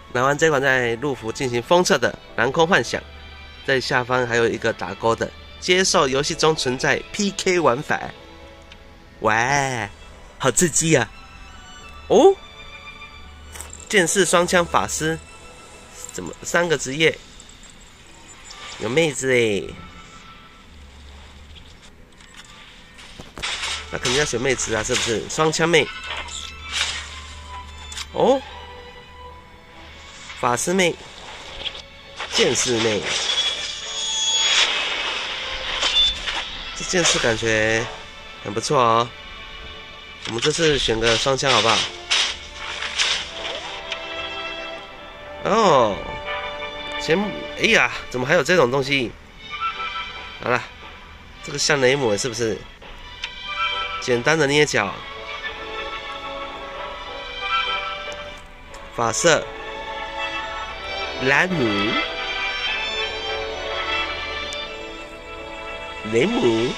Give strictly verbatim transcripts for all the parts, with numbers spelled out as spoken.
拿完这款在路服进行封测的蓝空幻想，在下方还有一个打勾的，接受游戏中存在 P K 玩法。哇，好刺激啊！哦，剑士双枪法师，怎么三个职业？有妹子哎，那肯定要选妹子啊，是不是？双枪妹。哦，法师妹，剑士妹，这剑士感觉很不错哦。我们这次选个双枪好不好？哦，前哎呀，怎么还有这种东西？好了，这个像雷姆是不是？简单的捏脚，发射，兰姆，雷姆。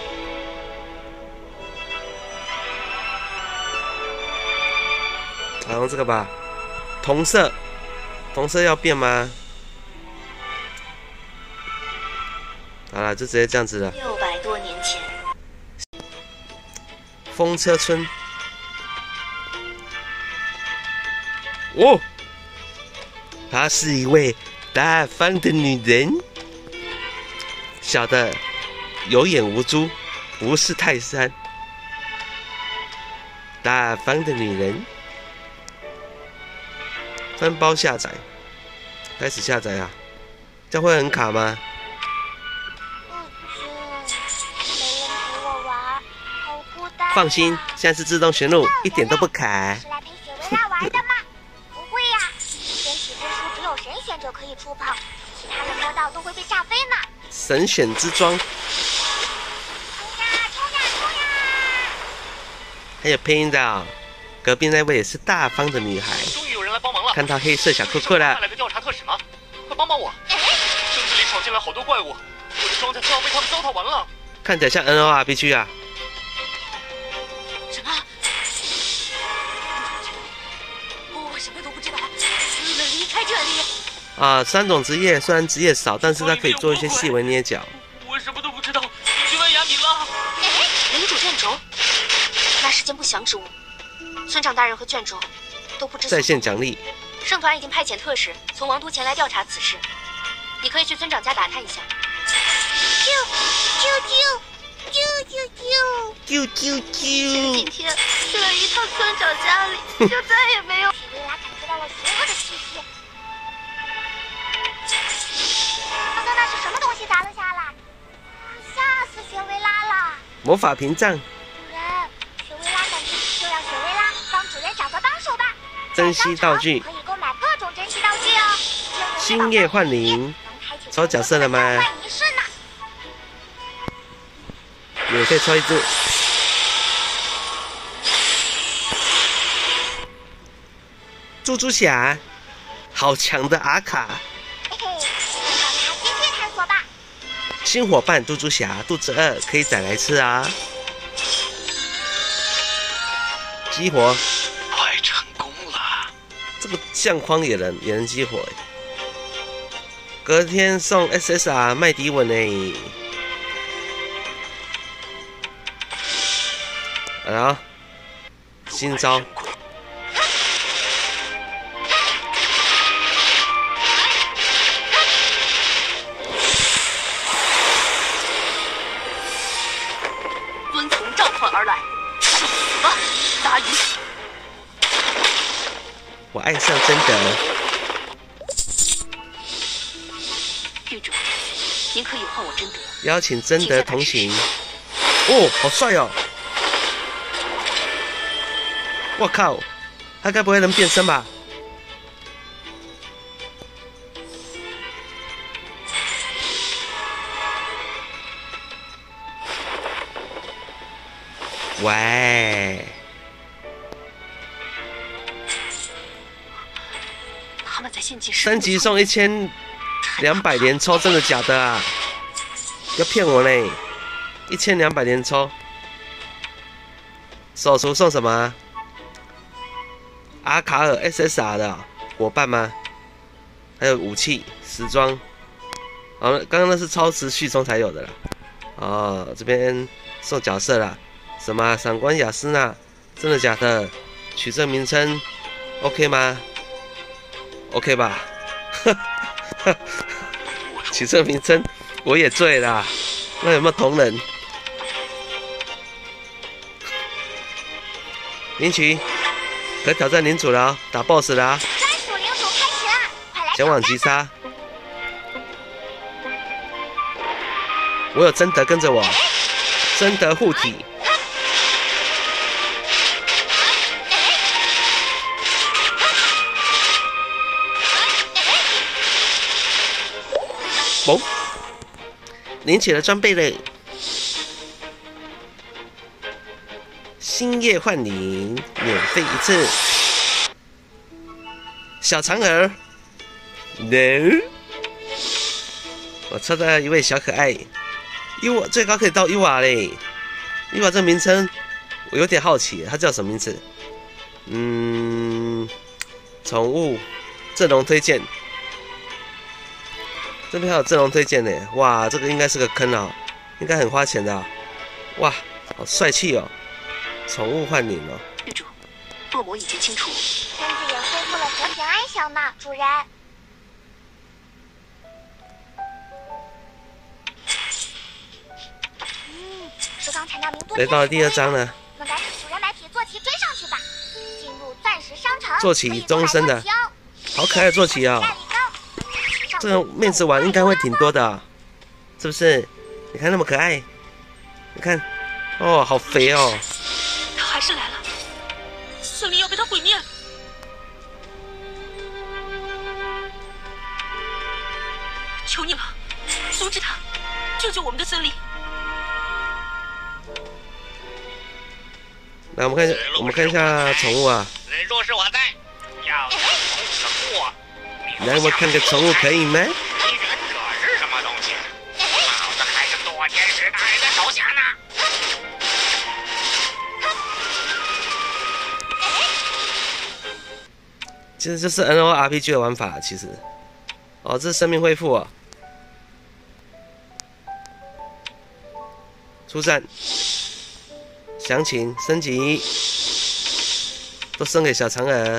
好像这个吧，同色，同色要变吗？好了，就直接这样子了。 六百多年前， 风车村。哦，她是一位大方的女人，小的有眼无珠，不是泰山。大方的女人。分包下载，开始下载啊！这样会很卡吗？ 不行，没人陪我玩，好孤单、啊。 放心，现在是自动选入，一点都不卡。 是来陪雪维拉玩的吗？不会呀、啊，天启之书只有神选者可以触碰，其他人摸到都会被炸飞呢。 神选之装。 冲呀冲呀冲呀！ 还有配音的啊、哦，隔壁那位也是大方的女孩。看到黑色小裤裤了， 派来的调查特使吗？快帮帮我！村子里闯进来好多怪物，我的庄稼快要被他们糟蹋完了。 看起来像 N O R P G 啊！ 什么？我什么都不知道，你们离开这里！ 啊，三种职业虽然职业少，但是它可以做一些细微捏脚。 我什么都不知道，去问雅米拉。 领主卷轴，那是件不祥之物。村长大人和卷轴都不知在线奖励。 圣团已经派遣特使从王都前来调查此事，你可以去村长家打探一下。 啾啾啾啾啾啾啾啾！ 前几天去了一趟村长家里，就再也没有。 雪维拉感觉到了邪恶的气息。刚刚那是什么东西砸了下来？吓死雪维拉了！ 魔法屏障。 主人，雪维拉感觉就让雪维拉帮主人找个帮手吧。 珍稀道具可以购买各种珍稀道具哦。 星夜幻灵，抽角色了吗？免费抽一只。猪猪侠，好强的阿卡。 嘿嘿，让他继续探索吧。 新伙伴猪猪侠肚子饿，可以再来吃啊。激活。 快成功了！ 这个相框也能也能激活哎。隔天送 S S R 麦迪文哎。啊，新招。 遵从召唤而来，去死吧，大鱼！ 我爱上真德。 郡主，您可以换我真德。 邀请真德同行。哦，好帅哦！我靠，他该不会能变身吧？喂！ 他们在献祭时升级送一千两百连抽，真的假的啊？要骗我嘞！一千两百连抽，手厨送什么？阿卡尔 S S R 的、哦， 伙伴吗？还有武器、时装。好了，刚刚那是超时续充才有的啦。哦，这边送角色啦，什么闪光雅斯娜？真的假的？取这名称 ，OK 吗 ？OK 吧？取这名称我也醉啦。那有没有同人？领取，可挑战领主了，打 boss 了啊！ 专属领主开启啦，快来！ 前往击杀。我有贞德跟着我，贞德护体。嘣！领取了装备嘞。星夜幻领，免费一次。小嫦娥 ，no。我抽到一位小可爱，伊娃最高可以到伊娃嘞。伊娃这名称我有点好奇，它叫什么名字？嗯，宠物阵容推荐，这边还有阵容推荐呢。哇，这个应该是个坑啊、哦，应该很花钱的、啊。哇，好帅气哦！宠物幻领哦。 郡主，恶魔已经清除。 村子也恢复了和平安详呢，主人。嗯，是刚才那名多来到了第二章了。 那赶紧主人买铁坐骑追上去吧。进入钻石商城。 坐骑终身的，好可爱的坐骑啊、哦！这个妹子玩应该会挺多的、哦，是不是？你看那么可爱，你看，哦，好肥哦！ 他还是来了，森林要被他毁灭。求你了，阻止他，救救我们的森林！ 来，我们看一下，我们看一下宠物啊。 人若是我在，要想宠物过。 来，我看个宠物可以吗？ 你忍者是什么东西？老子还是多天使大人的手下呢。 其实就是 N O R P G 的玩法，其实。哦，这是生命恢复哦。出战，详情升级，都升给小嫦娥。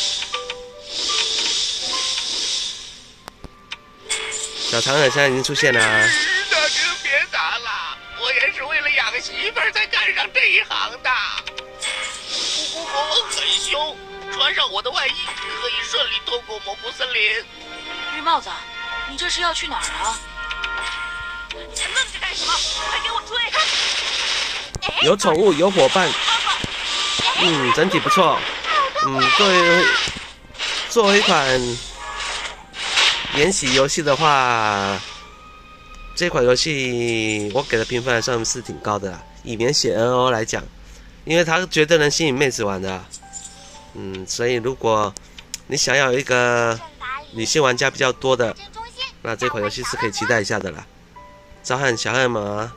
小嫦娥现在已经出现了、啊。 大哥别打了，我也是为了养媳妇儿才干上这一行的。虎国国王很凶，穿上我的外衣可以顺利通过蘑菇森林。 绿帽子，你这是要去哪儿啊？你还愣着干什么？快给我追！ 有宠物，有伙伴，嗯，整体不错。嗯，作为作为一款免洗游戏的话，这款游戏我给的评分还算是挺高的啦。以免洗 N O 来讲，因为它绝对能吸引妹子玩的、啊。嗯，所以如果你想要一个女性玩家比较多的，那这款游戏是可以期待一下的啦。召唤小恶魔，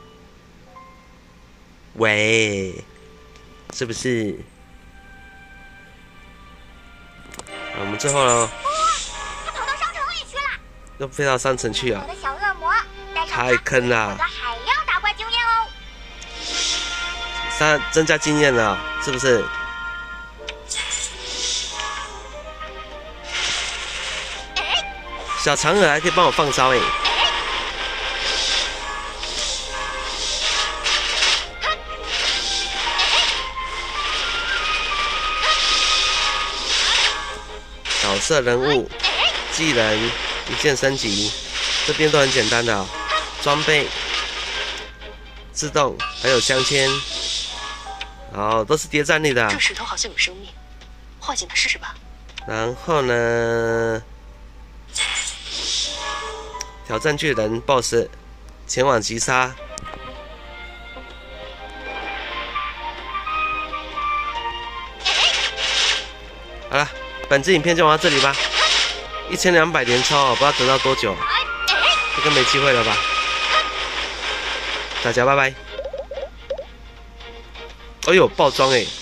喂，是不是？啊、我们最后喽， 他跑到商城里去了。 又飞到商城去啊！ 我的小恶魔，带上太坑了！ 我的海量打怪经验哦。 三增加经验了，是不是？小嫦娥还可以帮我放招哎！角色人物、技能一键升级，这边都很简单的、哦，装备、自动还有镶嵌，哦，都是叠战力的、啊。 这石头好像有生命，唤醒它试试吧。 然后呢？挑战巨人 B O S S， 前往击杀。好了，本支影片就玩到这里吧。一千两百连抽，不知道得到多久，这个没机会了吧？大家拜拜。哎呦，爆装哎！